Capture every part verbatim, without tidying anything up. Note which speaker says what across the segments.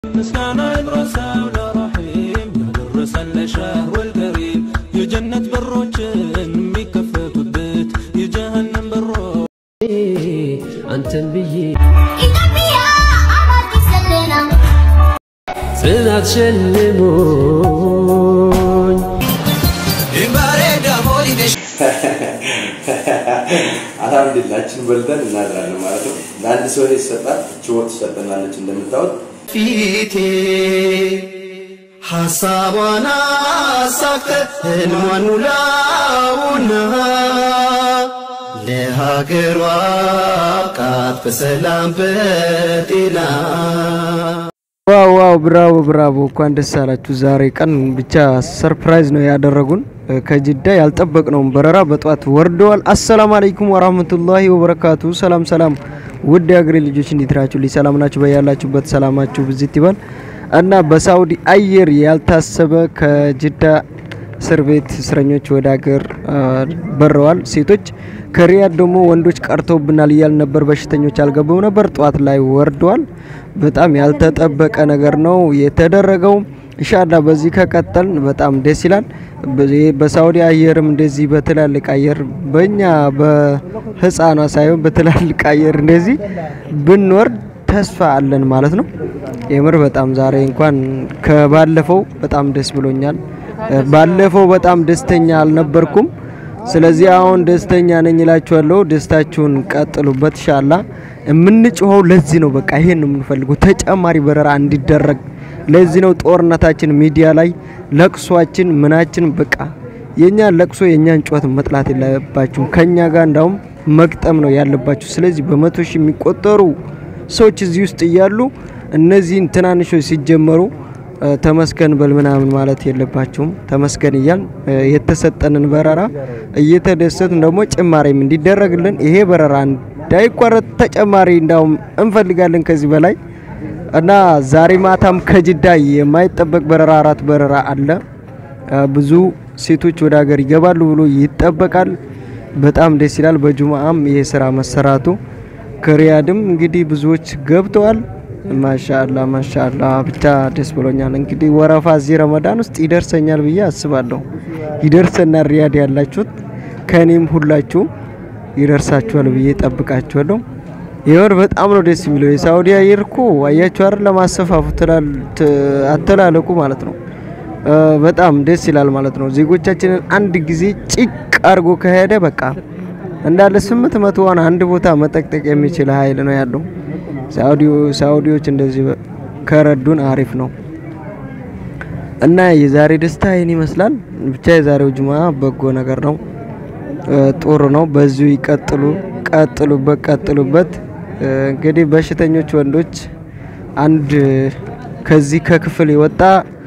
Speaker 1: مسكانا يدرسها ولا رحيم يدرس الشهر والكريم يجنة بروجن ميكفت البيت يجهنم برو
Speaker 2: أنت بيي
Speaker 3: إنبيا أمرت سلنا
Speaker 2: سنات شلمون
Speaker 1: إمبارد أموري دش
Speaker 4: الحمد لله أشين بلدان نادرنا مالته نادر سوري سبب شوط سبب نادر شندم التوت
Speaker 1: فيتي حسابنا سكت المنولاونا لها كروكات بسلام بدينا
Speaker 5: ዋው ዋው ብራቮ ብራቮ እንኳን ደስ አላችሁ ዛሬ ቀን ብቻ ሰርፕራይዝ ነው ያደረጉን ከጅዳ ያልጠበቅነው በረራ በጧት ወርደዋል አሰላሙ አለይኩም ወራህመቱላሂ ወበረካቱ ሰላም ሰላም ውድ ያገሬ ልጆች እንዴት ናችሁ ሰላም ናችሁ በያላችሁበት ሰላማችሁ ብዝት ይባል እና በሳውዲ አየር ያልታሰበ ከጅዳ እስር ቤት እስረኞች ወደ ሀገር በረዋል ሴቶች ከሪያድ ደግሞ ወንዶች ቀርተውብናል ይያል ነበር በሽተኞች አልገባው ነበር ጧት ላይ ወርደዋል በጣም ያልተጠበቀ ነገር ነው የተደረገው ኢንሻአላህ በዚህ ከቀጠልን በጣም ደስ ይላል በሳውዲ አየርም እንደዚህ በትላልቅ አየር በእኛ በህፃኗ ሳይሆን በትላልቅ አየር እንደዚህ ብንወርድ ተስፋ አለን ማለት ነው የምር በጣም ዛሬ እንኳን ከባለፈው በጣም ደስ ብሎኛል ባለፈው በጣም ደስተኛ አልነበርኩም ስለዚህ አሁን ደስተኛ ነኝ እላችኋለሁ ደስታችሁን ቀጥሉበት ኢንሻአላህ እምንጭሆው ለዚህ ነው በቃ ይሄን ነው የምንፈልገው ተጨማሪ በረራ እንዲደረግ ለዚህ ነው ጦርነታችን ሚዲያ ላይ ለቅሷችን ምናችን በቃ የኛ ለቅሶ የኛን ጩኸት መጥላት የለባችሁም ከኛ ጋር እንዳውም መግጠም ነው ያለባችሁ ስለዚህ በመቶ ሺህ የሚቆጠሩ ሰዎች እዚህ ውስጥ ይያሉ እነዚህን ትናንሾች ሲጀመሩ ተመስገን በልምናምን ማለት የለባችሁም ተመስገን ይያል የተሰጠንን በረራ እየተደሰትን ደግሞ ጭማሪም እንዲደረግልን ይሄ በረራ እንዳይቋረጥ ተጨማሪ እንዳውም እንፈልጋለን ከዚህ በላይ እና ዛሬ ማታም ከጅዳ የማይጠበቅ በረራ አራት በረራ አለ ብዙ ሴቶች ወደ ሀገር ይገባሉ ብሎ ይጠበቃል በጣም ደስ ይላል በጁማአም ይሄ ስራ መሰራቱ ከሪያድም እንግዲህ ብዙዎች ገብተዋል ማሻአላህ ማሻአላህ ብቻ ደስ ብሎኛል እንግዲህ ወራፋ እዚህ ረመዳን ውስጥ ይደርሰኛል ብዬ አስባለሁ ይደርሰናል ሪያድ ያላችሁት ከኔም ሁላችሁ ይደርሳችኋል ብዬ ጠብቃችኋለሁ ይወር በጣም ነው ደስ የሚለው የሳውዲ አየርኩ አያችሁ አይደል ለማሰፋፉት አተላለቁ ማለት ነው በጣም ደስ ይላል ማለት ነው ዜጎቻችንን አንድ ጊዜ ጭቅ አርጎ ከሄደ በቃ እንዳለ ስምንት መቶ ዋና አንድ ቦታ መጠቅጠቅ የሚችል ኃይል ነው ያለው ሳውዲው ሳውዲዎች እንደዚህ ከረዱን አሪፍ ነው እና የዛሬ ደስታ ይሄን ይመስላል ብቻ የዛሬው ጁማ በጎ ነገር ነው ጦር ነው በዚሁ ይቀጥሉ ቀጥሉበት ቀጥሉበት እንግዲህ በሽተኞች ወንዶች አንድ ከዚህ ከክፍል ይወጣ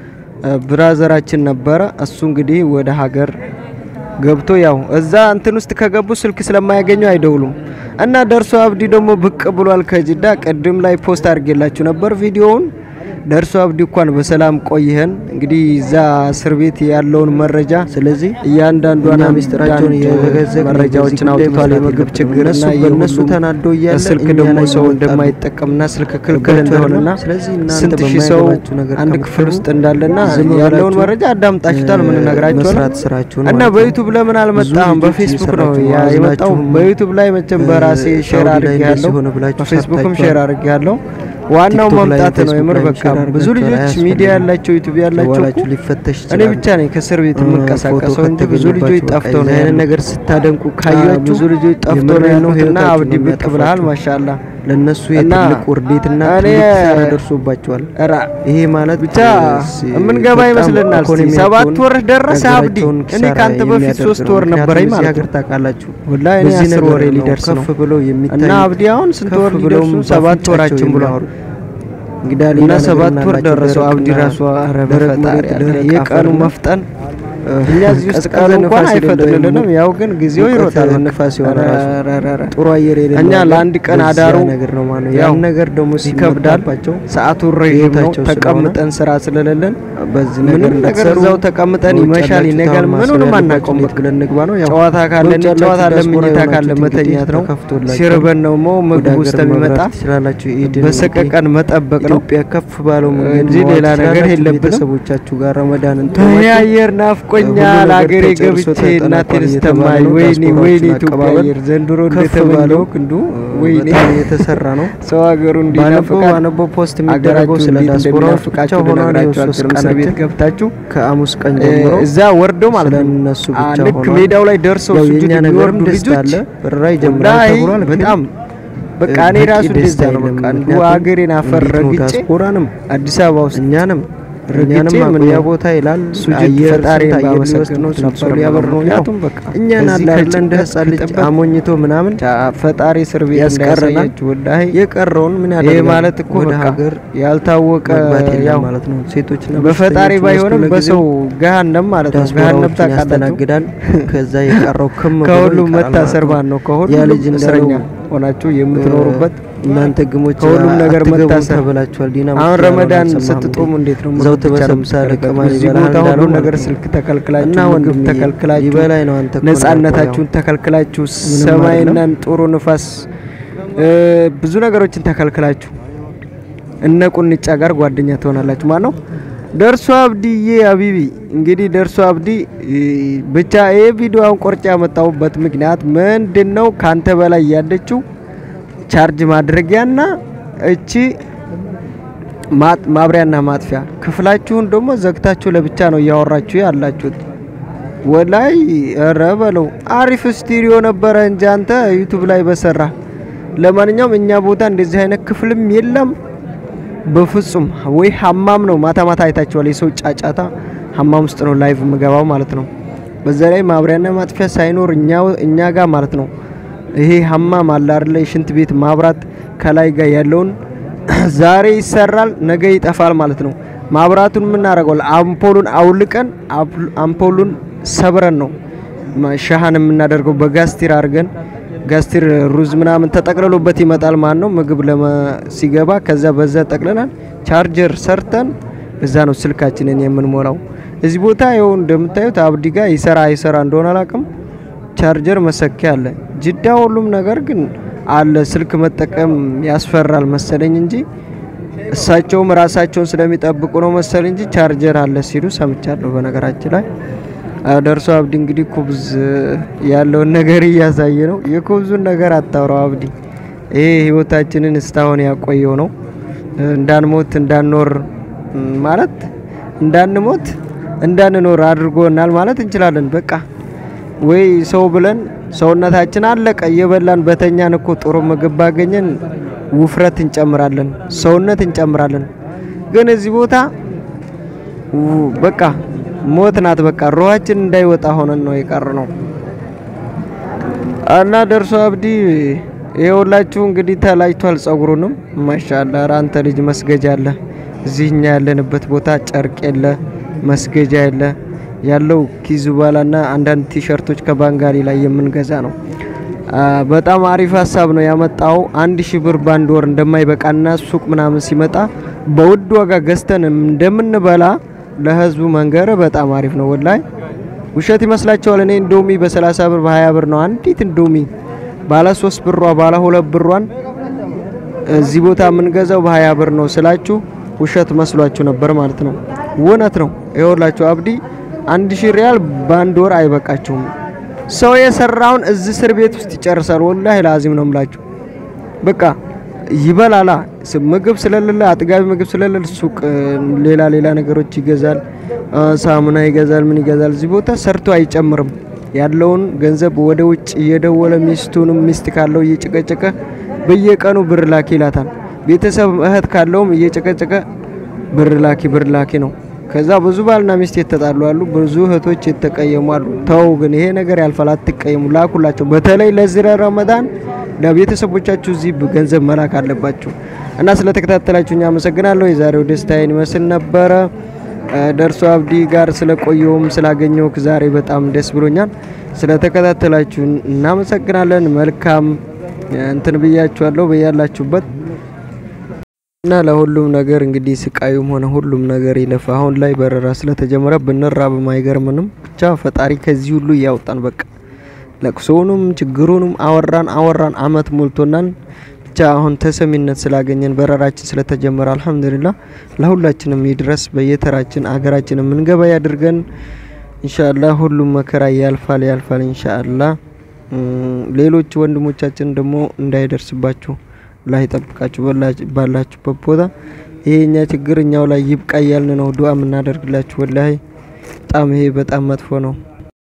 Speaker 5: ብራዘራችን ነበር እሱ እንግዲህ ወደ ሀገር ገብቶ ያው እዛ እንትን ውስጥ ከገቡ ስልክ ስለማያገኙ አይደውሉም እና ደርሶ አብዲ ደግሞ ብቅ ብሏል ከጅዳ ቀድም ላይ ፖስት አድርጌላችሁ ነበር ቪዲዮውን ደርሶ አብዲ እንኳን በሰላም ቆይሄን እንግዲህ ዛ እስር ቤት ያለውን መረጃ ስለዚህ እያንዳንዱና ሚስጥራቸውን የገዘገ መረጃዎችን አውጥቷል የምግብ ችግርና የነሱ ተናዶ ይያል ስልክ ደግሞ ሰው እንደማይጠቀምና ስልክ ክልክል እንደሆነና ስለዚህ እናንተ በማይገባችሁ ነገር አንድ ክፍል ውስጥ እንዳለና ያለውን መረጃ አዳምጣችሁታል ምን ነግራችኋል እና በዩቲዩብ ለምን አልመጣም በፌስቡክ ነው ያየመጣው በዩቲዩብ ላይ መቼም በራሴ ሼር አድርጌያለሁ በፌስቡክም ሼር አድርጌያለሁ ዋናው ማምጣት ነው የምር በቃ ብዙ ልጆች ሚዲያ ያላቸው ዩቲዩብ ያላቸው ሊፈተሽ እኔ ብቻ ነኝ ከስር ቤት የምንቀሳቀሰው እንጂ ብዙ ልጆች ጠፍተው ነው ያን ነገር ስታደንቁ ካያችሁ ብዙ ልጆች ጠፍተው ነው ያሉትና አብዲ ብቅ ብለሃል ማሻአላህ ለነሱ የትልቅ ወርዴትና ትልቅ ደርሶባቸዋል አራ ይሄ ማለት ብቻ ምን ገባ ይመስልናል ሰባት ወር ደረሰ አብዲ እኔ ካንተ በፊት ሶስት ወር ነበርኝ ማለት ሀገር ታቃላችሁ ወላሂ እኔ አስር ወር ሊደርስ ነው ብሎ የሚታይ እና አብዲ አሁን ስንት ወር ሊደርሱ ሰባት ወራችን ብሎ እንግዲህ እና ሰባት ወር ደረሰው አብዲ ራሱ አረበ ፈጣሪ የቀኑ መፍጠን እኛ እዚህ ውስጥ ቀኑ እንኳን አይፈጥርልንም ያው ግን ጊዜው ይሮጣል ንፋስ ይወራራራ ጥሩ አየር የሌለው እኛ ለአንድ ቀን አዳሩ ነገር ነው ማለት ነው ያን ነገር ደግሞ ሲከብዳባቸው ሰዓቱ ረጅም ነው ተቀምጠን ስራ ስለሌለን በዚህ ነገር እንደሰራው ተቀምጠን ይመሻል ይነጋል ምኑንም አናቆም ብለን ንግባ ነው ያው ጨዋታ ካለን ጨዋታ ለምኝታ ካለ መተኛት ነው ሲርበን ነው ምግብ ውስጥ የሚመጣ ትችላላችሁ ኢድ በሰቀቀን መጠበቅ ነው ኢትዮጵያ ከፍ ባለው እንጂ ሌላ ነገር የለብንም ሰቦቻችሁ ጋር ረመዳንን ተያየር ናፍቆኛል አገሬ ገብቼ እናቴን ስተማይ ወይኔ ወይኔ ኢትዮጵያ አየር ዘንድሮ እንደተባለው ክንዱ ወይኔ የተሰራ ነው ሰው ሀገሩ እንዲናፍቃ አነቦ ፖስት የሚደረገው ስለ ዲያስፖራው ፍቃቸው ሆኖ ነው ቤት ገብታችሁ ከአሙስ ቀን ጀምሮ እዛ ወርዶ ማለት ነው እነሱ ብቻ ሆኖ ልክ ሜዳው ላይ ደርሰው ሱጁድ የሚወርዱ ልጆች በራይ ጀምራው ተብሏል በጣም በቃ እኔ ራሱ ደስታ ነው በቃ እንዱ አገሬን አፈረግጬ ዲያስፖራንም አዲስ አበባ ውስጥ እኛንም ረግጬ ምን ያቦታ ይላል ሱጁድ ፈጣሪ ባመሰግነው ነበር ያበርነው ያቱም በቃ እኛን አላለ እንደህፃን ልጅ አሞኝቶ ምናምን ፈጣሪ ስር ቤት ያስቀረናችሁ ወዳይ የቀረውን ምን ያደርጋል ይሄ ማለት እኮ ወደ ሀገር ያልታወቀ ያው ማለት ነው ሴቶችና በፈጣሪ ባይሆንም በሰው ገሃነም ማለት ነው ገሃነም ታቃተናግዳል ከዛ የቀረው ከመ ከሁሉ መታሰር ባን ነው ከሁሉ ያ ልጅ እንደረኛ ሆናችሁ የምትኖሩበት እናንተ ግሞች ሁሉም ነገር መታሰር ብላችኋል ዲና አሁን ረመዳን ስትጦሙ እንዴት ነው ዘው ተበሰምሳለ ከማን ይበላል ሁሉ ነገር ስልክ ተከልክላችሁ ምግብ ተከልክላችሁ ይበላይ ነው አንተ ነፃነታችሁን ተከልክላችሁ ሰማይና ጥሩ ንፋስ ብዙ ነገሮችን ተከልክላችሁ እነ ቁንጫ ጋር ጓደኛ ትሆናላችሁ ማለት ነው ደርሶ አብዲዬ አቢቢ እንግዲህ ደርሶ አብዲ ብቻ ይሄ ቪዲዮውን ቆርጬ ያመጣሁበት ምክንያት ምንድነው ካንተ በላይ ያለችው ቻርጅ ማድረጊያና እቺ ማብሪያና ማጥፊያ ክፍላችሁን ደግሞ ዘግታችሁ ለብቻ ነው ያወራችሁ ያላችሁት ወላይ ረበለው አሪፍ ስቱዲዮ ነበር እንጂ አንተ ዩቲዩብ ላይ በሰራ ለማንኛውም እኛ ቦታ እንደዚህ አይነት ክፍልም የለም በፍጹም ወይ ሐማም ነው ማታ ማታ አይታችኋል የሰው ጫጫታ ሐማም ውስጥ ነው ላይቭ መገባው ማለት ነው በዛ ላይ ማብሪያና ማጥፊያ ሳይኖር እኛ እኛ ጋር ማለት ነው ይሄ ሐማም አለ አይደል ሽንት ቤት ማብራት ከላይ ጋር ያለውን ዛሬ ይሰራል ነገ ይጠፋል ማለት ነው ማብራቱን ምን እናረጋው አምፖሉን አውልቀን አምፖሉን ሰብረን ነው ሻሃን የምናደርገው በጋስቲር አርገን ጋስቲር ሩዝ ምናምን ተጠቅለሉበት ይመጣል ማለት ነው ምግብ ለማ ሲገባ ከዛ በዛ ጠቅለናል ቻርጀር ሰርተን በዛ ነው ስልካችንን የምንሞላው እዚህ ቦታ ይው እንደምታዩት አብዲ ጋር ይሰራ ይሰራ እንደሆነ አላቅም ቻርጀር መሰኪያ አለ ጅዳ ሁሉም ነገር ግን አለ ስልክ መጠቀም ያስፈራል መሰለኝ እንጂ እሳቸውም ራሳቸውን ስለሚጠብቁ ነው መሰለኝ እንጂ ቻርጀር አለ ሲሉ ሰምቻለሁ በነገራችን ላይ ደርሶ አብዲ እንግዲህ ኩብዝ ያለው ነገር ያሳየ ነው የኩብዙን ነገር አጣራው አብዲ ይሄ ህይወታችንን እስታውን ያቆየው ነው እንዳንሞት እንዳንኖር ማለት እንዳንሞት እንዳንኖር አድርጎናል ማለት እንችላለን በቃ ወይ ሰው ብለን ሰውነታችን አለቀ የበላን በተኛን እኮ ጥሩ ምግብ ባገኘን ውፍረት እንጨምራለን ሰውነት እንጨምራለን ግን እዚህ ቦታ በቃ ሞት ናት በቃ ሮሃችን እንዳይወጣ ሆነን ነው የቀረነው እና ደርሶ አብዲ ይኸውላችሁ እንግዲህ ተላይቷል ጸጉሩንም ማሻአላ አንተ ልጅ መስገጃ አለ እዚህኛ ያለንበት ቦታ ጨርቅ የለ መስገጃ የለ ያለው ኪዙባላና አንዳንድ ቲሸርቶች ከባንጋሊ ላይ የምንገዛ ነው በጣም አሪፍ ሐሳብ ነው ያመጣው አንድ ሺህ ብር ባንድ ወር እንደማይበቃና ሱቅ ምናምን ሲመጣ በውድ ዋጋ ገዝተን እንደምንበላ ለህዝቡ መንገር በጣም አሪፍ ነው ወላይ ውሸት ይመስላችኋል እኔ እንዶሚ በሰላሳ ብር በሃያ ብር ነው አንዲት እንዶሚ ባለ ሶስት ብሯ ባለ ሁለት ብሯን እዚህ ቦታ የምንገዛው በሃያ ብር ነው ስላችሁ ውሸት መስሏችሁ ነበር ማለት ነው ወነት ነው ይወላችሁ አብዲ አንድ ሺህ ሪያል ባንድ ወር አይበቃችሁም ሰው የሰራውን እዚህ እስር ቤት ውስጥ ይጨርሳል ወላሂ ላዚም ነው ምላችሁ በቃ ይበላላ ምግብ ስለሌለ አጥጋቢ ምግብ ስለሌለ ሱቅ ሌላ ሌላ ነገሮች ይገዛል ሳሙና ይገዛል ምን ይገዛል እዚህ ቦታ ሰርቶ አይጨምርም ያለውን ገንዘብ ወደ ውጭ እየደወለ ሚስቱንም ሚስት ካለው እየጨቀጨቀ በየቀኑ ብር ላኪ ይላታል ቤተሰብ እህት ካለውም እየጨቀጨቀ ብር ላኪ ብር ላኪ ነው ከዛ ብዙ ባልና ሚስት የተጣሉ አሉ ብዙ እህቶች የተቀየሙ አሉ ተው ግን ይሄ ነገር ያልፋል አትቀየሙ ላኩላቸው በተለይ ለዝረ ረመዳን ለቤተሰቦቻችሁ እዚህ ገንዘብ መላክ አለባችሁ እና ስለተከታተላችሁኝ አመሰግናለሁ የዛሬው ደስታዬን መስል ነበር ደርሶ አብዲ ጋር ስለቆየውም ስላገኘውክ ዛሬ በጣም ደስ ብሎኛል። ስለተከታተላችሁ እናመሰግናለን። መልካም እንትን ብያችኋለሁ በያላችሁበት እና ለሁሉም ነገር እንግዲህ ስቃዩም ሆነ ሁሉም ነገር ይለፋ። አሁን ላይ በረራ ስለተጀመረ ብንራብ ማይገርምንም ብቻ ፈጣሪ ከዚህ ሁሉ ያውጣን። በቃ ለቅሶውንም ችግሩንም አወራን አወራን አመት ሞልቶናል። ብቻ አሁን ተሰሚነት ስላገኘን በረራችን ስለተጀመረ አልহামዱሊላህ ለሁላችንም ይድረስ። በየተራችን አገራችንን ምንገባ ያድርገን ኢንሻአላህ። ሁሉም መከራ ያልፋል ያልፋል ኢንሻአላህ። ሌሎች ወንድሞቻችን ደግሞ እንዳይደርስባችሁ አላህ ይጠብቃችሁ ባላችሁበት ቦታ። ይሄኛ ችግርኛው ላይ ይብቃ ያልን ነው ዱዓ ምናደርግላችሁ። ወላሂ በጣም ይሄ በጣም መጥፎ ነው።